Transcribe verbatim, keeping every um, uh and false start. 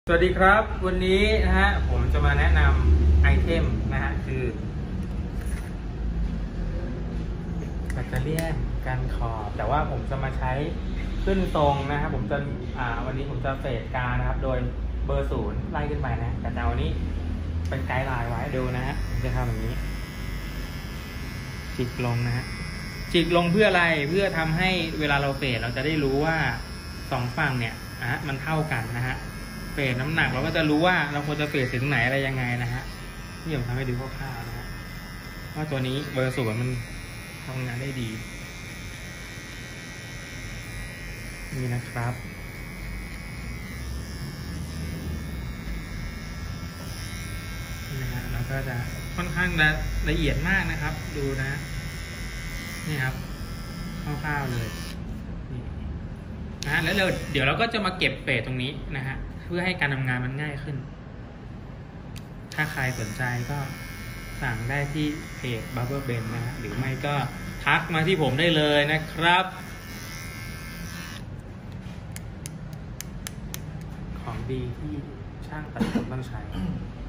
สวัสดีครับวันนี้นะฮะผมจะมาแนะนำไอเทมนะฮะคือแบตเตอรี่กันขอบแต่ว่าผมจะมาใช้ขึ้นตรงนะครับผมจะอ่าวันนี้ผมจะเฟดกานะครับโดยเบอร์ศูนย์ไล่ขึ้นไปนะแต่แต่วันนี้เป็นไกด์ไลน์ไว้ดูนะฮะผมจะทำแบบนี้จิกลงนะฮะจิกลงเพื่ออะไรเพื่อทำให้เวลาเราเฟดเราจะได้รู้ว่าสองฝั่งเนี่ยอ่ะมันเท่ากันนะฮะเฟดน้ำหนักเราก็จะรู้ว่าเราควรจะเฟดถึงไหนอะไรยังไงนะฮะนี่ผมทำให้ดูคร่าวๆนะฮะว่าตัวนี้เบอร์ศูนย์มันทำงานได้ดีนี่นะครับนี่นะฮะแล้วก็จะค่อนข้างละละเอียดมากนะครับดูนะนี่ครับคร่าวๆเลยนี่นะแล้วเราเดี๋ยวเราก็จะมาเก็บเฟดตรงนี้นะฮะเพื่อให้การทำงานมันง่ายขึ้นถ้าใครสนใจก็สั่งได้ที่เพจ Barber Ben นะฮะหรือไม่ก็ทักมาที่ผมได้เลยนะครับของดีที่ช่างตัดผมต้องใช้